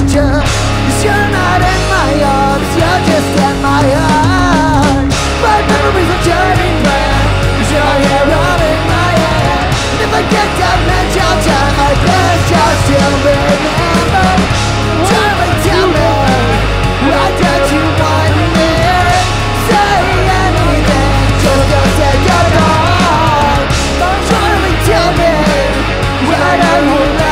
future. 'Cause you're not in my arms, you're just in my heart. My memories are turning red, 'cause you're here running my head. And if I get dimensional time, my best just to remember. Darling, tell me, why don't you want me? Say anything, just to take your call. Darling, tell me, why don't you